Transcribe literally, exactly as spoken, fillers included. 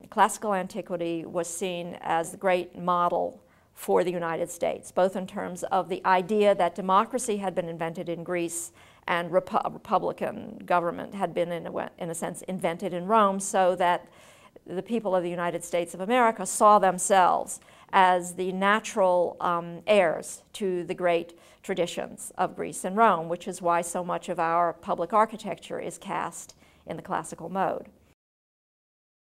classical antiquity was seen as the great model for the United States, both in terms of the idea that democracy had been invented in Greece and Repu republican government had been, in a, in a sense, invented in Rome, so that the people of the United States of America saw themselves as the natural um, heirs to the great traditions of Greece and Rome, which is why so much of our public architecture is cast in the classical mode.